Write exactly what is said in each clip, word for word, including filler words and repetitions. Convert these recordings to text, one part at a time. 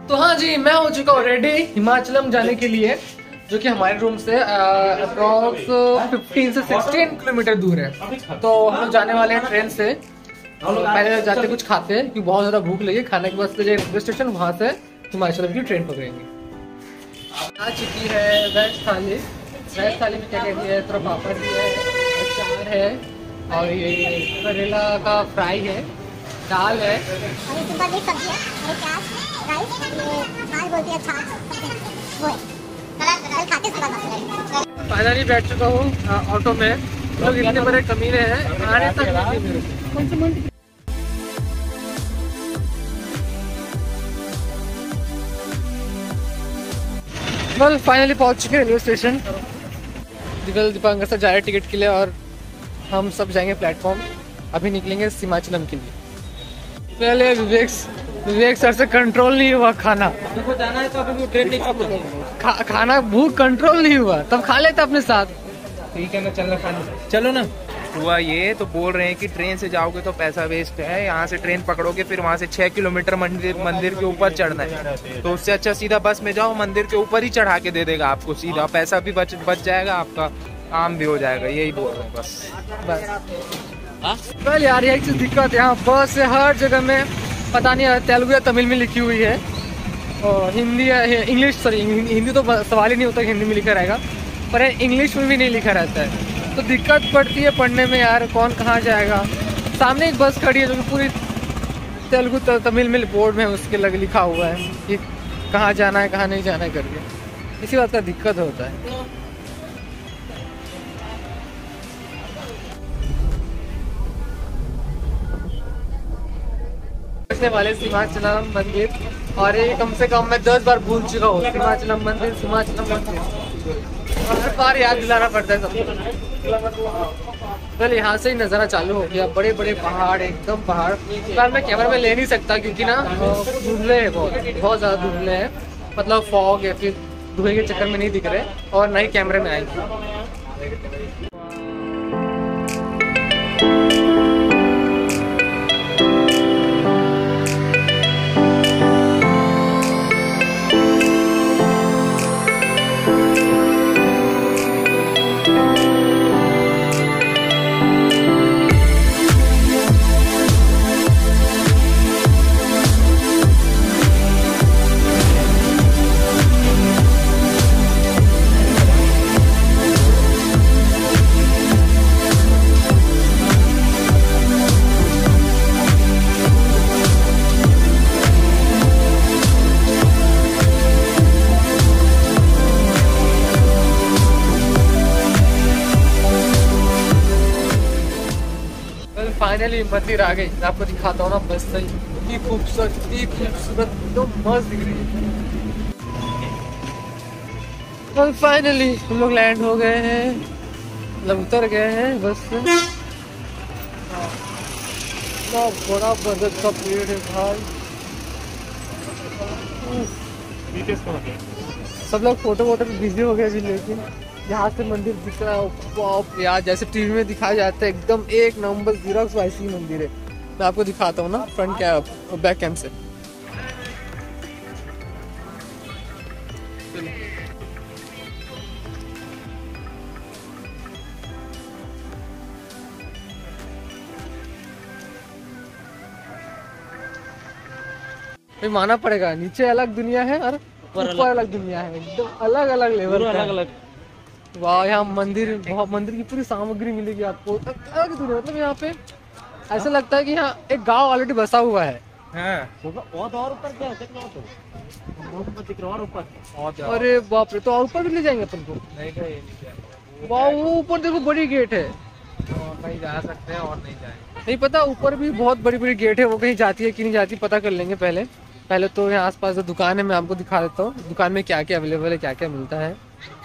तो हाँ जी, मैं हो चुका हूँ रेडी हिमाचलम जाने के लिए, जो कि हमारे रूम से अप्रॉक्स फिफ्टीन से सिक्सटीन किलोमीटर दूर है। तो हम लोग जाने वाले हैं ट्रेन से। पहले जाते कुछ खाते हैं क्योंकि बहुत ज़्यादा भूख लगी। खाने के बाद रेलवे स्टेशन, वहाँ से हिमाचलम की ट्रेन पकड़ेंगे। आ चुकी है वेज थाली। वेज थाली में क्या कहती है, थोड़ा पापड़ भी है, अचार है और ये करेला का फ्राई है, दाल है, फाइनली बैठ चुका हूँ ऑटो में। लोग इतने बड़े कमीने हैं, आने तक नहीं मेरे को। वेल फाइनली पहुंच चुके रेलवे स्टेशन। दिव्यल दीपांकर से जा रहे टिकट के लिए और हम सब जाएंगे प्लेटफॉर्म। अभी निकलेंगे हिमाचलम के लिए। पहले विवेक विवेक सर से कंट्रोल नहीं हुआ खाना। देखो जाना है तो अभी ट्रेन नहीं खा, खाना भूख कंट्रोल नहीं हुआ, तब खा लेता अपने साथ। ठीक है ना, चलना खाना चलो ना। हुआ ये तो बोल रहे हैं कि ट्रेन से जाओगे तो पैसा वेस्ट है, यहाँ से ट्रेन पकड़ोगे फिर वहाँ से छह किलोमीटर मंदिर मंदिर के ऊपर चढ़ना है, तो उससे अच्छा सीधा बस में जाओ, मंदिर के ऊपर ही चढ़ा के दे देगा आपको सीधा, पैसा भी बच बच जाएगा, आपका काम भी हो जाएगा। यही बोल रहे हैं बस बस। कल यार एक चीज दिक्कत है, यहाँ बस से हर जगह में पता नहीं तेलुगु या तमिल में लिखी हुई है और हिंदी इंग्लिश सॉरी हिंदी तो सवाल ही नहीं होता, हिंदी में लिखा रहेगा, पर इंग्लिश में भी नहीं लिखा रहता है, तो दिक्कत पड़ती है पढ़ने में यार। कौन कहाँ जाएगा। सामने एक बस खड़ी है जो कि पूरी तेलुगु तमिल में बोर्ड में उसके लग लिखा हुआ है कि कहाँ जाना है कहाँ नहीं जाना है करके, इसी बात का दिक्कत होता है। वाले हिमाचलम मंदिर, और ये कम से कम मैं दस बार भूल चुका हूँ हिमाचलम मंदिर हिमाचलम मंदिर, और हर बार याद दिलाना पड़ता है सबको। कल यहाँ से ही नज़ारा चालू हो गया, बड़े बड़े पहाड़, एकदम पहाड़। फिलहाल मैं कैमरा में ले नहीं सकता क्योंकि ना धुंधले है, बहुत बहुत ज़्यादा धुंधले है, मतलब फॉग है, फिर धुएं के चक्कर में नहीं दिख रहे और ना ही कैमरे में आएंगे। फाइनली मंदिर आ गई, आपको दिखाता हूँ ना बस सही, इतनी खूबसूरत इतनी खूबसूरत तो मस्त दिख रही है। तो फाइनली हम लोग लैंड हो गए हैं, मतलब उतर गए हैं बस से। बड़ा बरगद का पेड़ है भाई, सब लोग फोटो वोटो में बिजी हो गए, लेकिन यहाँ से मंदिर दिख रहा है यार, जैसे टीवी में दिखाया जाता है, एकदम एक नंबर जीरोक्स वैसी मंदिर है। मैं आपको दिखाता हूँ ना फ्रंट कैम बैक कैम से। भाई माना पड़ेगा, नीचे अलग दुनिया है और ऊपर अलग दुनिया है, एकदम अलग अलग लेवल, अलग अलग। वाह, यहाँ मंदिर बहुत मंदिर की पूरी सामग्री मिलेगी आपको, अलग दुनिया। मतलब यहाँ पे ऐसा लगता है कि यहाँ एक गांव ऑलरेडी बसा हुआ है। और ऊपर क्या है? अरे बाप रे, तो और ऊपर भी ले जाएंगे अपन को? नहीं, वाह वो ऊपर देखो बड़ी गेट है, कहीं जा सकते हैं और नहीं जाएंगे। नहीं पता, ऊपर भी बहुत बड़ी बड़ी गेट है, वो कहीं जाती है कि नहीं जाती पता कर लेंगे पहले। पहले तो यहाँ आसपास जो दुकान है मैं आपको दिखा देता हूँ, दुकान में क्या क्या अवेलेबल है, क्या क्या मिलता है।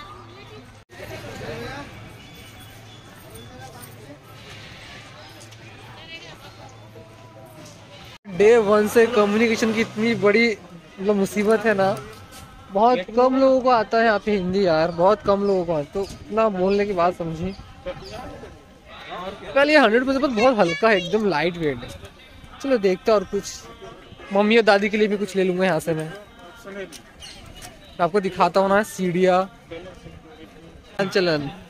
डे वन से कम्युनिकेशन की इतनी बड़ी मतलब मुसीबत है ना, बहुत कम लोगों को आता है यहाँ पे हिंदी यार, बहुत कम लोगों को आता, तो इतना बोलने की बात समझी। कल ये हंड्रेड परसेंट बहुत हल्का है, एकदम लाइट वेट है। चलो देखते हैं, और कुछ मम्मी और दादी के लिए भी कुछ ले लूँगा यहाँ से मैं। आपको दिखाता हूँ ना सीढ़ियाँ चलन।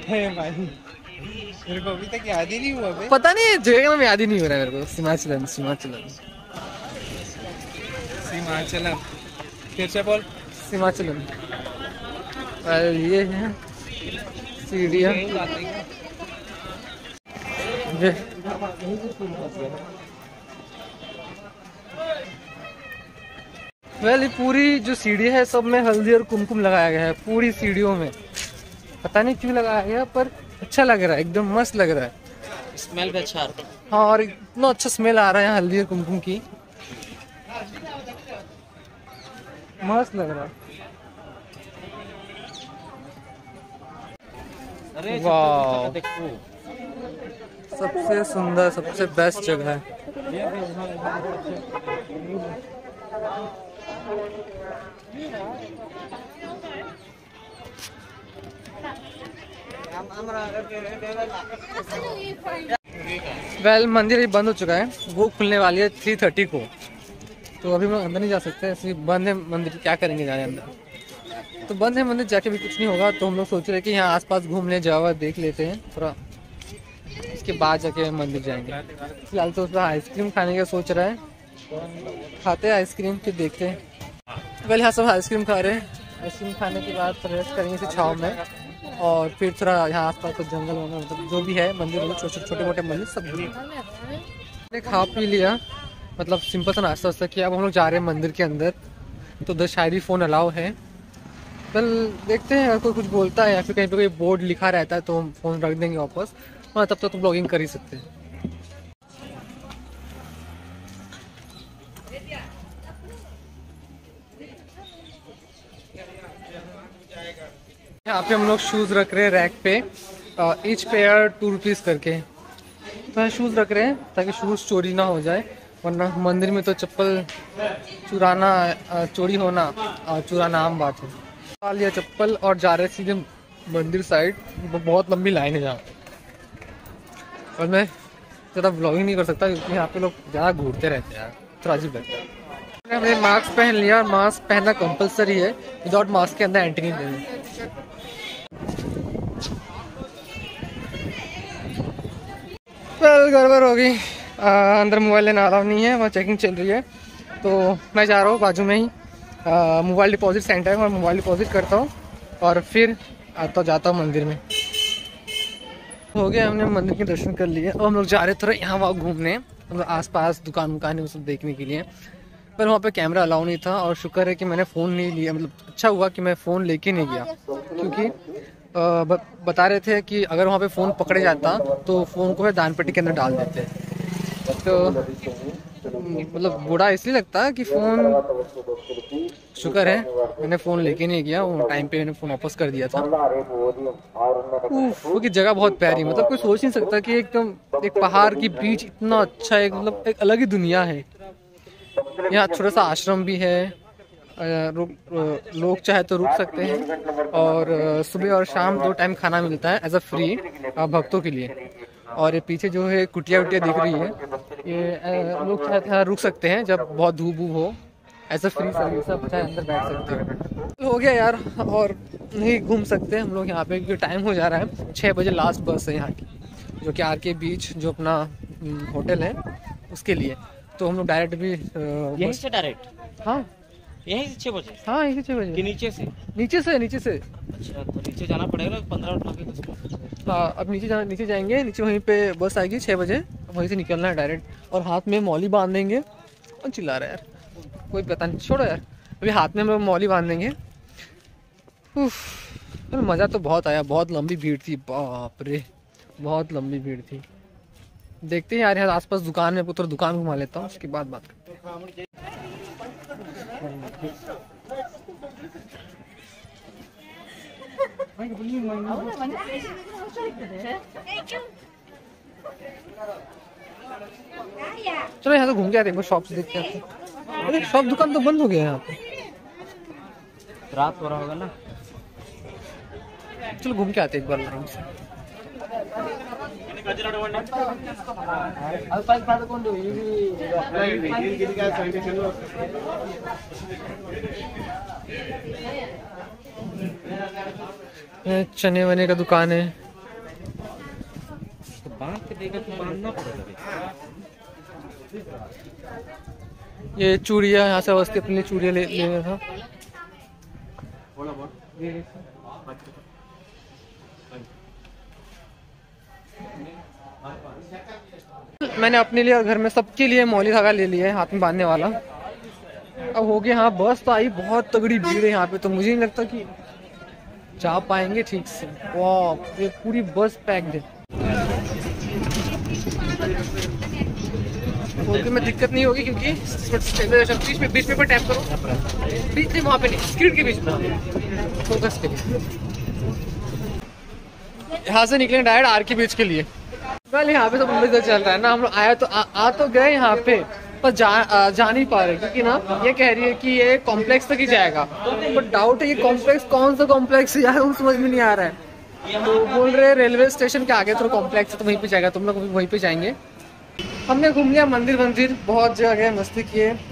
मेरे को अभी तक याद ही नहीं हुआ बे। पता नहीं जगह का नाम याद ही नहीं हो रहा है मेरे को। सीमाचलन सीमाचलन सीमाचलम फिर से बोल। सीमाचलन ये है सीढ़ियाँ। वेल पूरी जो सीढ़ी है सब में हल्दी और कुमकुम लगाया गया है पूरी सीढ़ियों में। पता नहीं क्यों लगाया गया पर अच्छा लग रहा है, एकदम मस्त लग रहा है। स्मेल भी अच्छा आ रहा है। हाँ और इतना अच्छा स्मेल आ रहा है हल्दी और कुमकुम की, मस्त लग रहा है। वाह सबसे सुंदर सबसे बेस्ट जगह है। वेल मंदिर अभी बंद हो चुका है, वो खुलने वाली है थ्री थर्टी को, तो अभी हम लोग अंदर नहीं जा सकते, ऐसे बंद है मंदिर, क्या करेंगे जाने अंदर। तो बंद है मंदिर, जाके भी कुछ नहीं होगा, तो हम लोग सोच रहे हैं कि यहाँ आसपास घूमने जावा देख लेते हैं थोड़ा, इसके बाद जाके मंदिर जाएंगे। फिलहाल तो उसका आइसक्रीम खाने का सोच रहा है, खाते हैं आइसक्रीम फिर देखते हैं। वेल यहाँ सब आइसक्रीम खा रहे हैं, आइसक्रीम खाने के बाद रेस्ट करेंगे इसे छाँव में, और फिर थोड़ा यहाँ आसपास तो जंगल वंगल मतलब जो भी है मंदिर वगैरह छोटे छोटे मोटे मंदिर सब घूमे। खा पी लिया, मतलब सिंपल सा नाश्ता वास्ता किया। अब हम लोग जा रहे हैं मंदिर के अंदर, तो उधर शायद ही फ़ोन अलाउ है। कल देखते हैं अगर कोई कुछ बोलता है या फिर कहीं पे कोई बोर्ड लिखा रहता है तो हम फ़ोन रख देंगे वापस, हाँ तब तक तो ब्लॉगिंग कर ही सकते हैं। यहाँ पे हम लोग शूज़ रख रहे हैं रैक पे, ईच पेयर टू रुपीज़ करके, तो शूज़ रख रहे हैं ताकि शूज़ चोरी ना हो जाए, वरना मंदिर में तो चप्पल चुराना चोरी होना चुराना आम बात है। डाल लिया चप्पल और जा रहे सीधे मंदिर साइड, बहुत लंबी लाइन है जहाँ, और मैं ज़्यादा ब्लॉगिंग नहीं कर सकता क्योंकि यहाँ पे लोग ज़्यादा घूरते रहते हैं, थोड़ा अजीब लगता है। हमने मास्क पहन लिया, और मास्क पहनना कंपलसरी है, विदाउट मास्क के अंदर एंट्री नहीं देनी। वेल गड़बड़ हो गई, अंदर मोबाइल लेना अलाउ नहीं है, वहाँ चेकिंग चल रही है, तो मैं जा रहा हूँ बाजू में ही मोबाइल डिपॉजिट सेंटर है, और मोबाइल डिपॉजिट करता हूँ और फिर आता जाता हूँ मंदिर में। हो गया, हमने मंदिर के दर्शन कर लिए, और हम लोग जा रहे थोड़ा यहाँ वहाँ घूमने, मतलब आसपास दुकान वुकान वो सब देखने के लिए, पर वहाँ पे कैमरा अलाउ नहीं था, और शुक्र है कि मैंने फ़ोन नहीं लिया, मतलब अच्छा हुआ कि मैं फ़ोन लेके नहीं गया, क्योंकि बता रहे थे कि अगर वहाँ पे फ़ोन पकड़े जाता तो फ़ोन को है दान पेटी के अंदर डाल देते, तो मतलब बुरा इसलिए लगता है कि फ़ोन, शुक्र है मैंने फ़ोन लेके नहीं गया, वो टाइम पे मैंने फ़ोन वापस कर दिया था। वो की जगह बहुत प्यारी, मतलब कोई सोच नहीं सकता कि एकदम एक पहाड़ की बीच इतना अच्छा है, मतलब एक अलग ही दुनिया है। यहाँ छोटा सा आश्रम भी है, लोग चाहे तो रुक सकते हैं, और सुबह और शाम दो टाइम खाना मिलता है एज अ फ्री भक्तों के लिए। और ये पीछे जो है कुटिया वुटिया दिख रही है, ये लोग चाहे तो रुक सकते हैं जब बहुत धूप धूप हो, एज अ फ्री सर्विस, सब चाहे अंदर बैठ सकते हैं। हो गया यार, और नहीं घूम सकते हम लोग यहाँ पे क्योंकि टाइम हो जा रहा है, छः बजे लास्ट बस है यहाँ की, जो कि आर के बीच जो अपना होटल है उसके लिए, तो हम लोग डायरेक्ट भी यहीं से डायरेक्ट, हाँ यहीं से छः बजे, हाँ यहीं से छः बजे, कि नीचे से नीचे से नीचे से अच्छा, तो नीचे जाना पड़ेगा पंद्रह मिनट लगे। हाँ अब नीचे जाना, नीचे जाएंगे, नीचे वहीं पे बस आएगी छः बजे, वहीं से निकलना है डायरेक्ट, और हाथ में मौली बांध देंगे। कौन चिल्ला रहा है यार, कोई पता नहीं, छोड़ो यार, अभी हाथ में हम लोग मौली बांध देंगे। उफ, मज़ा तो बहुत आया, बहुत लंबी भीड़ थी, बाप रे बहुत लंबी भीड़ थी। देखते हैं यार, यहाँ आसपास दुकान में पुत्र दुकान घुमा लेता हूँ, उसके बाद बात करते हैं। चलो यहाँ तो घूम के आते हैं, शॉप से देखते हैं। अरे शॉप दुकान तो बंद हो गया यहाँ पे, रात हो रहा होगा ना। चलो घूम के आते हैं एक बार लाइन से। चने वने का दुकान है। ये चूड़िया, यहाँ से वस्ती अपने लिए चूड़िया ले लेना था। मैंने अपने लिए और घर में सबके लिए मौली धागा ले लिया है, हाथ में बांधने वाला। अब हो गया। हाँ बस तो आई, बहुत तगड़ी भीड़ है यहाँ पे, तो मुझे नहीं लगता कि जा पाएंगे ठीक से। वाह, ये पूरी बस पैक्ड है। बोलते में दिक्कत नहीं होगी क्योंकि बीच में बीच में पर टैप करो, बीच में वहाँ पे नहीं, स्क्रीन के बीच में फोकस के लिए। यहाँ से निकले डायरेक्ट आर के बीच के लिए। वेल यहाँ पे तो मुंबई से चल रहा है ना, हम लोग आया तो आ, आ तो गए यहाँ पे, पर जा आ, जा नहीं पा रहे क्योंकि ना ये कह रही है कि ये कॉम्प्लेक्स तक ही जाएगा। पर डाउट है ये कॉम्प्लेक्स कौन सा कॉम्प्लेक्स है यार, वो समझ में नहीं आ रहा है। तो बोल रहे रेलवे स्टेशन के आगे तो कॉम्प्लेक्स है, तो वहीं पे जाएगा, तुम लोग वहीं पे जाएंगे। हमने घूम लिया मंदिर मंदिर, बहुत जगह मस्ती किए।